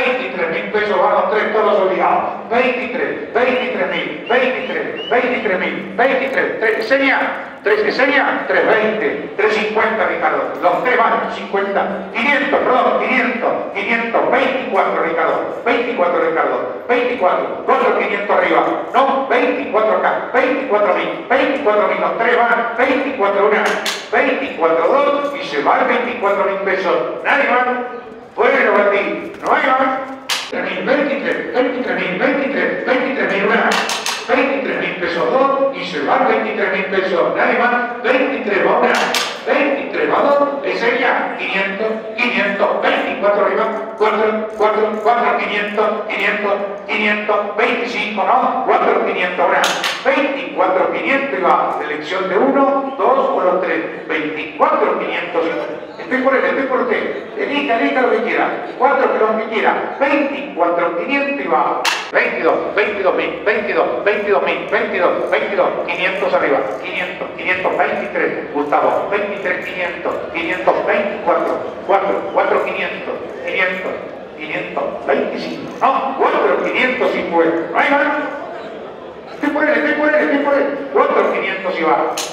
23.000 pesos van los tres todos obligados. 23.000, 23, seña, 320, 350, Ricardo. Los tres van, 50, 500, perdón, 500, 24, Ricardo. 24, otro 500 arriba. No, 24 acá, 24.000, los tres van, 24 una, 24 dos y se van 24.000 pesos. Nadie más. Bueno, Batí, no hay más. 23.000 una, 23.000 pesos dos y se van 23.000 pesos. Nadie más. 23 va una, 23 va dos, le sería 500, 24 arriba, 4, 500, 25, no, 4, 500 una, 24, 500 y va, selección de 1, 2 o los 3, 24, 500. Estoy por usted, elija lo que quiera, 4 que lo que quiera, 24, 500 y va, 22.000, 500 arriba, 500, 23, Gustavo, 23, 500, 24, 4, 500, 25, no, 4, 500 y fue, no hay más, estoy por él, 4, 500 y va.